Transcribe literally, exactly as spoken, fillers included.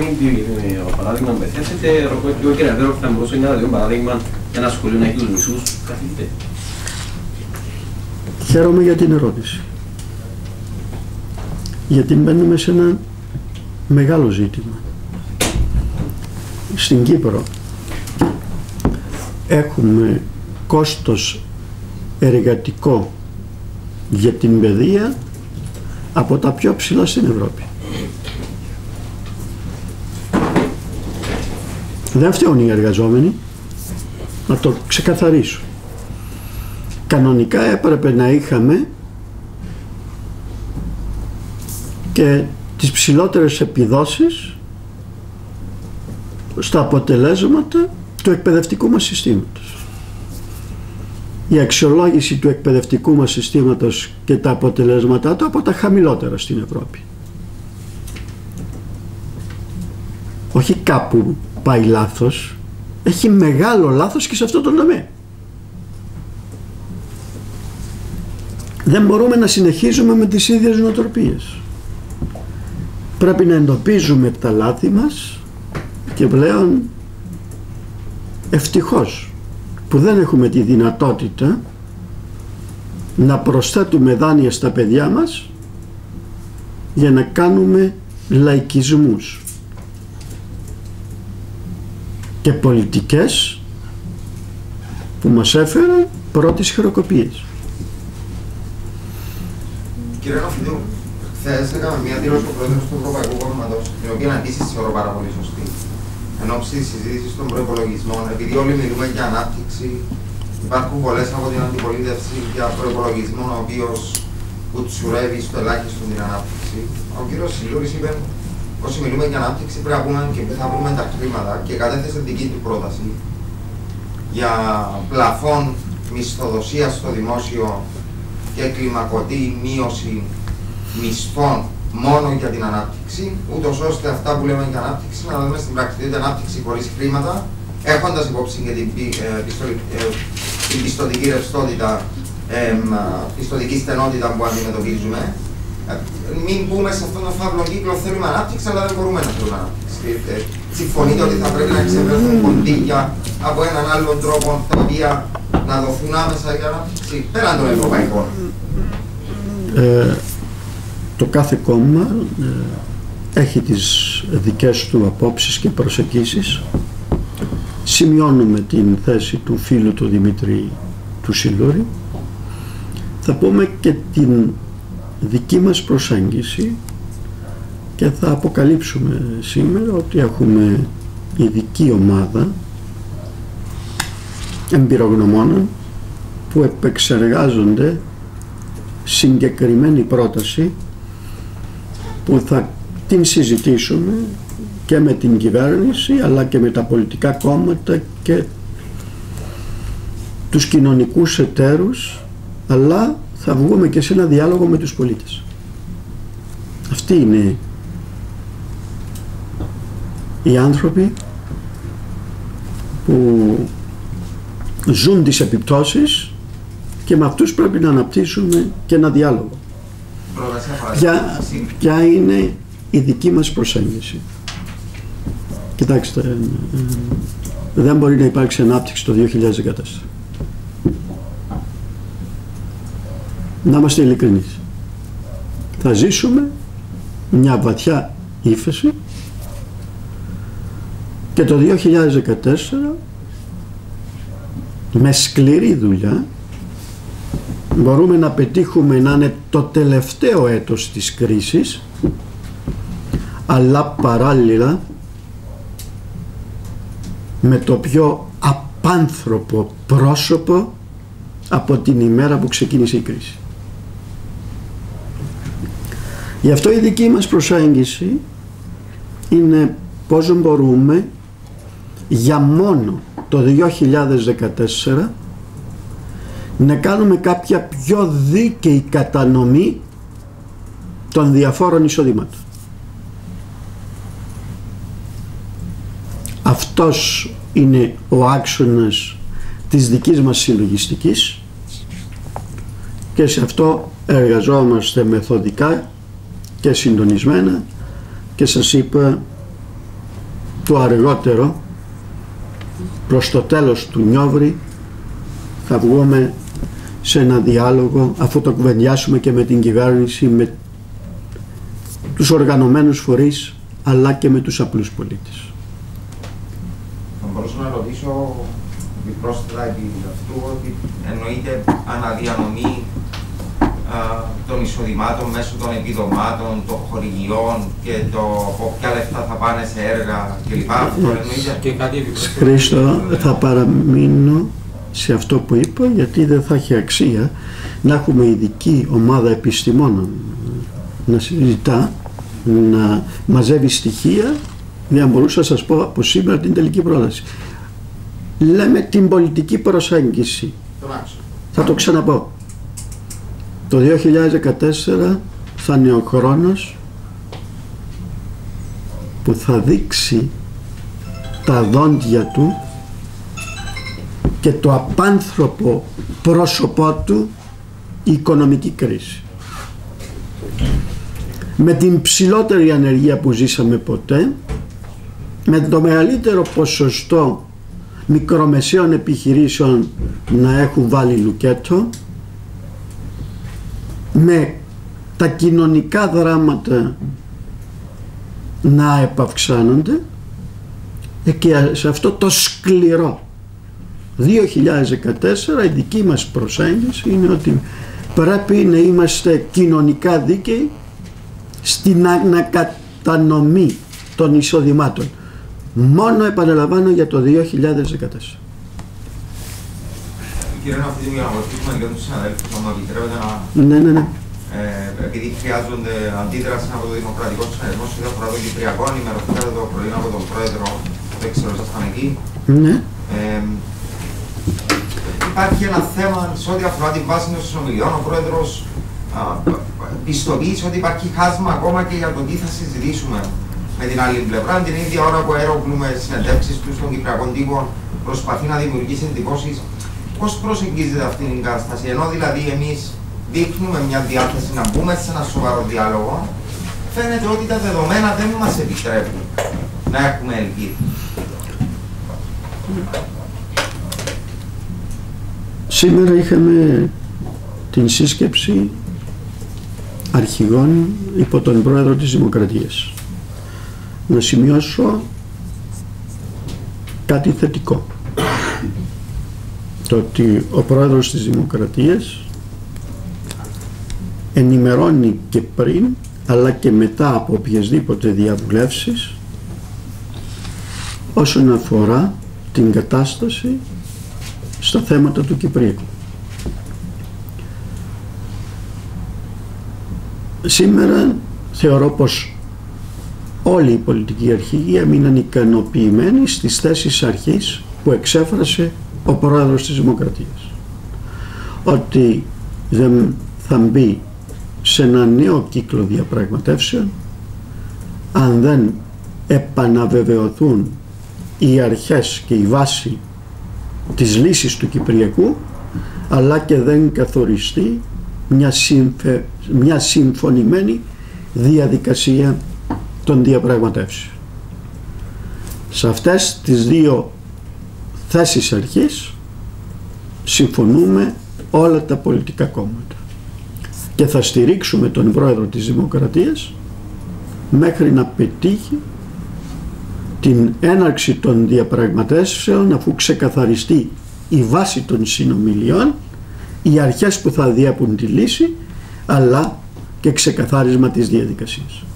Το παράδειγμα που θέσετε, ο κ. Αβέροφ θα μπορούσε να δει παράδειγμα ένα σχολείο να έχει τους μισούς καθηγητές. Χαίρομαι για την ερώτηση. Γιατί μπαίνουμε σε ένα μεγάλο ζήτημα. Στην Κύπρο έχουμε κόστος εργατικό για την παιδεία από τα πιο ψηλά στην Ευρώπη. Δεν φταίουν οι εργαζόμενοι, να το ξεκαθαρίσω. Κανονικά έπρεπε να είχαμε και τις ψηλότερες επιδόσεις στα αποτελέσματα του εκπαιδευτικού μας συστήματος. Η αξιολόγηση του εκπαιδευτικού μας συστήματος και τα αποτελέσματά του από τα χαμηλότερα στην Ευρώπη. Όχι κάπου πάει λάθος, έχει μεγάλο λάθος και σε αυτό το τομέα. Δεν μπορούμε να συνεχίζουμε με τις ίδιες νοοτροπίες. Πρέπει να εντοπίζουμε τα λάθη μας και πλέον ευτυχώς που δεν έχουμε τη δυνατότητα να προσθέτουμε δάνεια στα παιδιά μας για να κάνουμε λαϊκισμούς και πολιτικές που μας έφεραν πρώτες χειροκοπίες. Κύριε Νοφιδού, χθες έκαμε μια δήλωση του Πρόεδρου του Ευρωπαϊκού Κόμματος, την οποία επίσης θεωρώ πάρα πολύ σωστή. Εν ώψη της συζήτησης των προϋπολογισμών, επειδή όλοι μιλούμε για ανάπτυξη, υπάρχουν πολλές από την αντιπολίτευση για προϋπολογισμό ο οποίος κουτσουρεύει στο ελάχιστο την ανάπτυξη. Ο κύριος Σιλούρης είπε: όσοι μιλούμε για ανάπτυξη πρέπει να πούμε και θα βρούμε τα χρήματα, και κατέθεσε δική του πρόταση για πλαφόν μισθοδοσία στο δημόσιο και κλιμακωτή μείωση μισθών μόνο για την ανάπτυξη, ούτως ώστε αυτά που λέμε για ανάπτυξη να δούμε στην πράξη, δηλαδή ανάπτυξη χωρίς χρήματα, έχοντας υπόψη και την, ε, πιστο, ε, την πιστωτική ρευστότητα, ε, πιστωτική στενότητα που αντιμετωπίζουμε. Ε, μην μπούμε σε αυτόν τον φαύλο κύκλο, θέλουμε ανάπτυξη, αλλά δεν μπορούμε να θέλουμε ανάπτυξη. Ε, συμφωνείτε ότι θα πρέπει να ξεπεράσουν κοντήλια από έναν άλλον τρόπο, τα οποία να δοθούν άμεσα για ανάπτυξη, πέραν των ευρωπαϊκών. Ε, το κάθε κόμμα ε, έχει τις δικές του απόψεις και προσεγγίσεις. Σημειώνουμε την θέση του φίλου του Δημήτρη του Σιλούρη. Θα πούμε και την δική μας προσέγγιση και θα αποκαλύψουμε σήμερα ότι έχουμε ειδική ομάδα εμπειρογνωμόνων που επεξεργάζονται συγκεκριμένη πρόταση που θα την συζητήσουμε και με την κυβέρνηση αλλά και με τα πολιτικά κόμματα και τους κοινωνικούς εταίρους, αλλά θα βγούμε και σε ένα διάλογο με τους πολίτες. Αυτοί είναι οι άνθρωποι που ζουν τις επιπτώσεις και με αυτούς πρέπει να αναπτύσσουμε και ένα διάλογο. Ποια, ποια είναι η δική μας προσέγγιση? Κοιτάξτε, δεν μπορεί να υπάρξει ανάπτυξη το δύο χιλιάδες δεκατέσσερα. Να είμαστε ειλικρινείς. Θα ζήσουμε μια βαθιά ύφεση και το δύο χιλιάδες δεκατέσσερα με σκληρή δουλειά μπορούμε να πετύχουμε να είναι το τελευταίο έτος της κρίσης, αλλά παράλληλα με το πιο απάνθρωπο πρόσωπο από την ημέρα που ξεκίνησε η κρίση. Γι' αυτό η δική μας προσέγγιση είναι πώς μπορούμε για μόνο το δύο χιλιάδες δεκατέσσερα να κάνουμε κάποια πιο δίκαιη κατανομή των διαφόρων εισοδημάτων. Αυτός είναι ο άξονας της δικής μας συλλογιστικής και σε αυτό εργαζόμαστε μεθοδικά και συντονισμένα και σας είπα το αργότερο, προς το τέλος του Νιόβρη, θα βγούμε σε ένα διάλογο, αφού το κουβεντιάσουμε και με την κυβέρνηση, με τους οργανωμένους φορείς, αλλά και με τους απλούς πολίτες. Θα μπορούσα να ρωτήσω πρόσθετα επί αυτού ότι εννοείται αναδιανομή α, των εισοδημάτων μέσω των επιδομάτων, των χορηγιών και το από ποια λεφτά θα πάνε σε έργα κλπ. Αυτό εννοείται. Και κάτι Χρήστο, θα παραμείνω σε αυτό που είπα, γιατί δεν θα έχει αξία να έχουμε ειδική ομάδα επιστημόνων να συζητά, να μαζεύει στοιχεία. Δεν μπορούσα να σας πω από σήμερα την τελική πρόταση. Λέμε την πολιτική προσέγγιση. Θα το ξαναπώ. Το δύο χιλιάδες δεκατέσσερα θα είναι ο χρόνος που θα δείξει τα δόντια του και το απάνθρωπο πρόσωπό του η οικονομική κρίση. Με την ψηλότερη ανεργία που ζήσαμε ποτέ, με το μεγαλύτερο ποσοστό μικρομεσαίων επιχειρήσεων να έχουν βάλει λουκέτο, με τα κοινωνικά δράματα να επαυξάνονται, και σε αυτό το σκληρό δύο χιλιάδες δεκατέσσερα η δική μας προσέγγιση είναι ότι πρέπει να είμαστε κοινωνικά δίκαιοι στην ανακατανομή των εισοδημάτων. Μόνο, επαναλαμβάνω, για το δύο χιλιάδες δεκατέσσερα. Κύριε Ναυτίδη, για να βοηθήσουμε και τους συναδέλφους, να μου επιτρέπετε να... Ναι, ναι, ναι. Ε, επειδή χρειάζονται αντίδραση από το Δημοκρατικό Συνεδρισμό σε ό,τι αφορά το Κυπριακό, ενημερωθήκατε το πρωί από τον Πρόεδρο, δεν ξέρω, ήσασταν εκεί. Ναι. Ε, υπάρχει ένα θέμα σε ό,τι αφορά την βάση των συνομιλιών. Ο Πρόεδρος πιστοποίησε ότι υπάρχει χάσμα ακόμα και για το τι θα συζητήσουμε με την άλλη πλευρά. Την ίδια ώρα που αεροπλούμε συνεντεύξεις του στον Κυπριακό τύπο, προσπαθεί να δημιουργήσει εντυπώσεις. Πώς προσεγγίζεται αυτήν την κατάσταση, ενώ δηλαδή εμείς δείχνουμε μια διάθεση να μπούμε σε ένα σοβαρό διάλογο, φαίνεται ότι τα δεδομένα δεν μας επιτρέπουν να έχουμε ελπίδα. Σήμερα είχαμε την σύσκεψη αρχηγών υπό τον Πρόεδρο της Δημοκρατίας. Να σημειώσω κάτι θετικό. Το ότι ο Πρόεδρος της Δημοκρατίας ενημερώνει και πριν αλλά και μετά από οποιασδήποτε διαβουλεύσεις όσον αφορά την κατάσταση στα θέματα του Κυπριακού. Σήμερα θεωρώ πως όλοι οι πολιτικοί αρχηγοί έμειναν ικανοποιημένοι στις θέσεις αρχής που εξέφρασε ο Πρόεδρος της Δημοκρατίας. Ότι δεν θα μπει σε ένα νέο κύκλο διαπραγματεύσεων αν δεν επαναβεβαιωθούν οι αρχές και η βάση της λύσης του Κυπριακού, αλλά και δεν καθοριστεί μια, συμφε... μια συμφωνημένη διαδικασία των διαπραγματεύσεων. Σε αυτές τις δύο θέσεις αρχής συμφωνούμε όλα τα πολιτικά κόμματα και θα στηρίξουμε τον Πρόεδρο της Δημοκρατίας μέχρι να πετύχει την έναρξη των διαπραγματεύσεων, αφού ξεκαθαριστεί η βάση των συνομιλιών, οι αρχές που θα διέπουν τη λύση, αλλά και ξεκαθάρισμα της διαδικασίας.